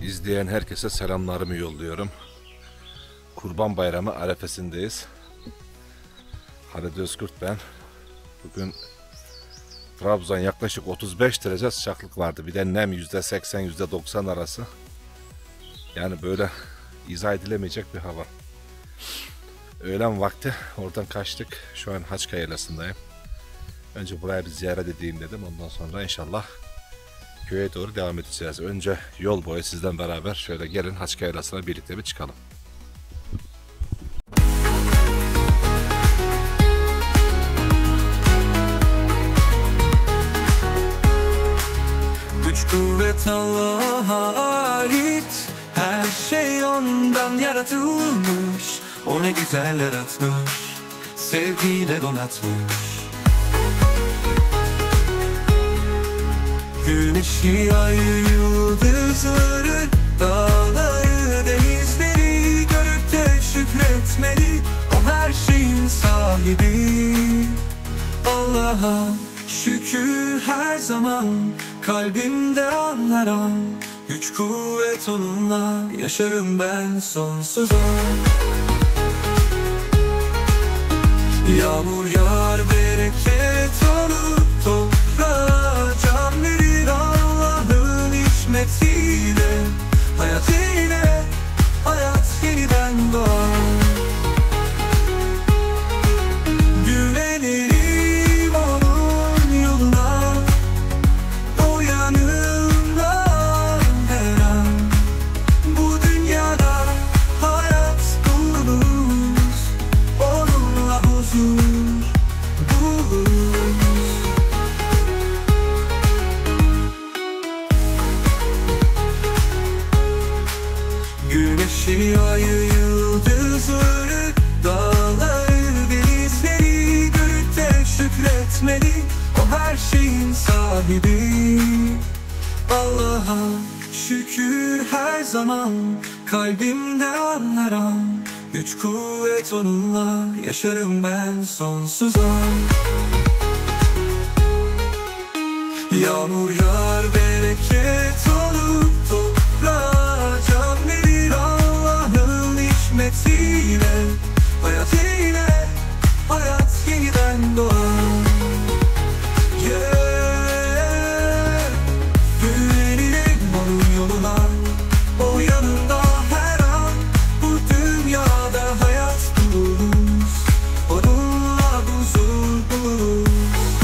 İzleyen herkese selamlarımı yolluyorum. Kurban Bayramı arefesindeyiz. Halid Özkurt ben. Bugün Trabzon yaklaşık 35 derece sıcaklık vardı. Bir de nem %80 %90 arası. Yani böyle izah edilemeyecek bir hava. Öğlen vakti oradan kaçtık. Şu an Haçka Yaylası'ndayım. Önce buraya bir ziyaret edeyim dedim. Ondan sonra inşallah köye doğru devam edeceğiz. Önce yol boyu sizden beraber şöyle gelin Haçka Yaylası'na birlikte bir çıkalım. Güç kuvvet Allah'a ait, her şey ondan yaratılmış. O ne güzel yaratmış, sevgiyle donatmış. Güneşi, ayı, yıldızları, dağları, denizleri görüp de şükretmeli. O her şeyin sahibi. Allah'a şükür her zaman, kalbimde anlaran. Güç kuvvet onunla, yaşarım ben sonsuza. Yağmur yağar, bereket olur toprağa. Can verir Allah'ın hikmetiyle. Hayat yine, hayat yeniden doğar. Güvenirim onun yoluna, o yanımda her an. Bu dünyada hayat buluruz, onunla huzur buluruz. Güneşi, ayı, yıldızları, dağları, denizleri görüp de şükretmeli. O her şeyin sahibi. Allah'a şükür her zaman, kalbimde anlaran. Güç kuvvet onunla, yaşarım ben sonsuza. Yağmur yağar, bereket olur toprağa. Can verir Allah'ın hikmetiyle. Hayat yine, hayat yeniden doğar. Yeah. Güvenirim onun yoluna, o yanında her an. Bu dünyada hayat buluruz, onunla huzur buluruz.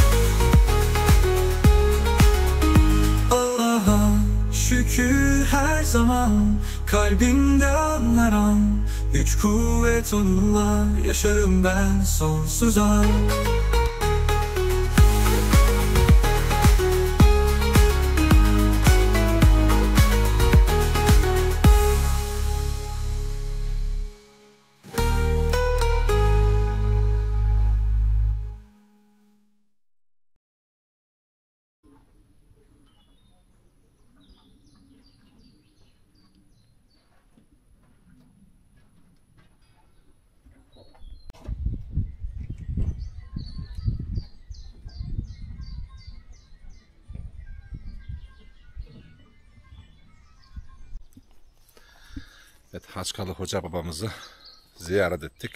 Allah'a şükür her zaman, kalbimde anlaran. Güç kuvvet onunla, yaşarım ben sonsuza. Evet, Haçkalı Hoca babamızı ziyaret ettik.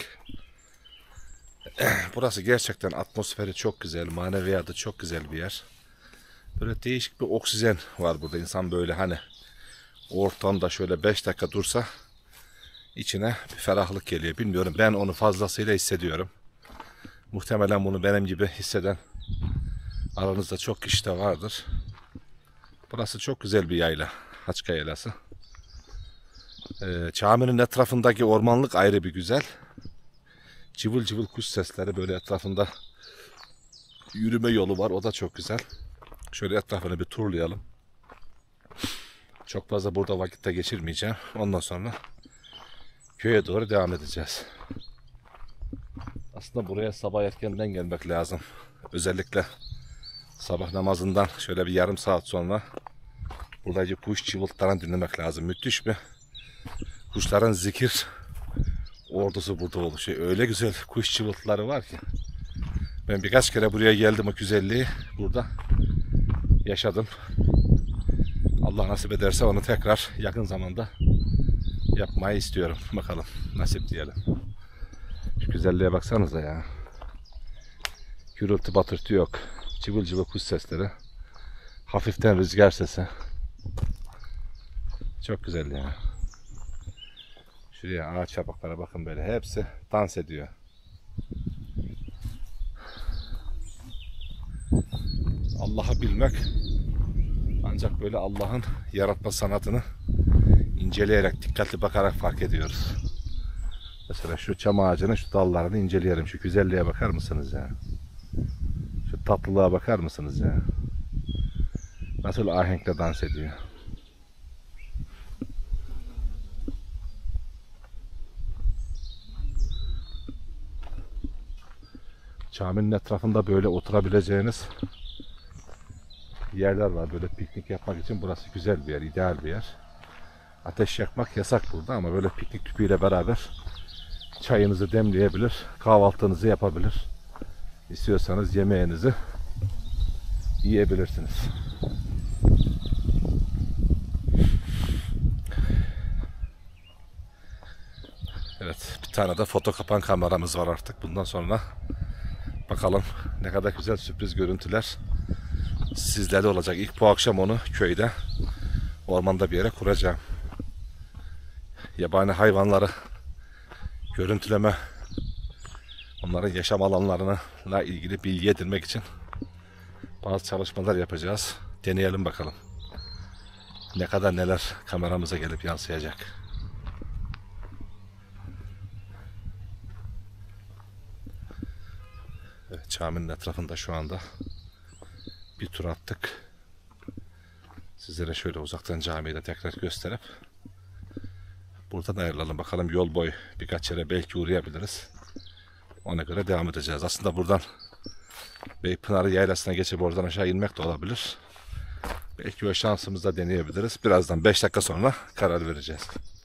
Burası gerçekten atmosferi çok güzel, maneviyatı çok güzel bir yer. Böyle değişik bir oksijen var burada. İnsan böyle hani ortamda şöyle 5 dakika dursa içine bir ferahlık geliyor. Bilmiyorum, ben onu fazlasıyla hissediyorum. Muhtemelen bunu benim gibi hisseden aranızda çok kişi de vardır. Burası çok güzel bir yayla, Haçka Yaylası. Caminin etrafındaki ormanlık ayrı bir güzel. Cıvıl cıvıl kuş sesleri, böyle etrafında yürüme yolu var, o da çok güzel. Şöyle etrafını bir turlayalım. Çok fazla burada vakitte geçirmeyeceğim. Ondan sonra köye doğru devam edeceğiz. Aslında buraya sabah erkenden gelmek lazım. Özellikle sabah namazından şöyle bir yarım saat sonra buradaki kuş cıvıltılarını dinlemek lazım. Müthiş bir kuşların zikir ordusu burada oluşuyor. Öyle güzel kuş cıvıltıları var ki. Ben birkaç kere buraya geldim, o güzelliği burada yaşadım. Allah nasip ederse onu tekrar yakın zamanda yapmayı istiyorum. Bakalım, nasip diyelim. Şu güzelliğe baksanıza ya. Gürültü batırtı yok. Cıvıl cıvıl kuş sesleri. Hafiften rüzgar sesi. Çok güzel ya. Şuraya ağaç yapraklara bakın böyle. Hepsi dans ediyor. Allah'ı bilmek ancak böyle Allah'ın yaratma sanatını inceleyerek, dikkatli bakarak fark ediyoruz. Mesela şu çam ağacının şu dallarını inceleyelim. Şu güzelliğe bakar mısınız ya? Şu tatlılığa bakar mısınız ya? Nasıl ahenkle dans ediyor. Caminin etrafında böyle oturabileceğiniz yerler var. Böyle piknik yapmak için burası güzel bir yer, ideal bir yer. Ateş yakmak yasak burada ama böyle piknik tüpüyle beraber çayınızı demleyebilir, kahvaltınızı yapabilir. İstiyorsanız yemeğinizi yiyebilirsiniz. Evet, bir tane de foto kapan kameramız var artık. Bundan sonra bakalım ne kadar güzel sürpriz görüntüler sizlerle olacak. İlk bu akşam onu köyde, ormanda bir yere kuracağım. Yabani hayvanları görüntüleme, onların yaşam alanlarına ilgili bilgi edinmek için bazı çalışmalar yapacağız. Deneyelim bakalım. Ne kadar neler kameramıza gelip yansıyacak. Evet, caminin etrafında şu anda bir tur attık. Sizlere şöyle uzaktan camiyi de tekrar gösterip buradan ayrılalım. Bakalım yol boyu birkaç yere belki uğrayabiliriz. Ona göre devam edeceğiz. Aslında buradan Beypınarı Yaylası'na geçip oradan aşağı inmek de olabilir. Belki o şansımızı da deneyebiliriz. Birazdan 5 dakika sonra karar vereceğiz.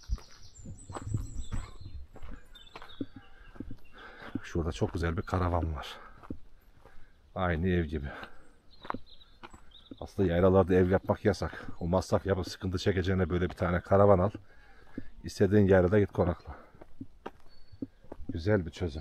Şurada çok güzel bir karavan var. Aynı ev gibi. Aslında yaylalarda ev yapmak yasak. O masraf yapıp sıkıntı çekeceğine böyle bir tane karavan al. İstediğin yerde git konakla. Güzel bir çözüm.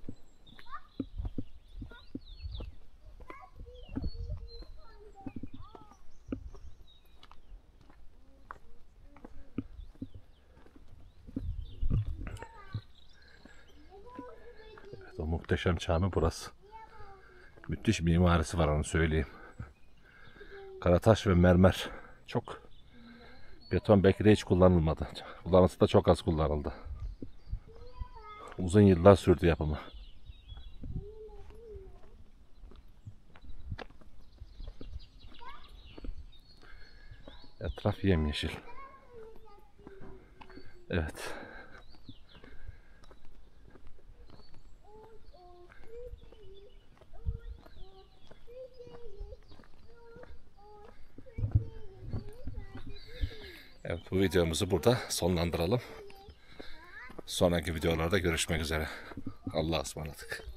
Evet, o muhteşem cami burası. Müthiş mimarisi var, onu söyleyeyim. Karataş ve mermer. Çok. Beton belki de hiç kullanılmadı. Kullanılması da çok az kullanıldı. Uzun yıllar sürdü yapımı. Etraf yemyeşil. Evet. Evet, bu videomuzu burada sonlandıralım. Sonraki videolarda görüşmek üzere. Allah'a ısmarladık.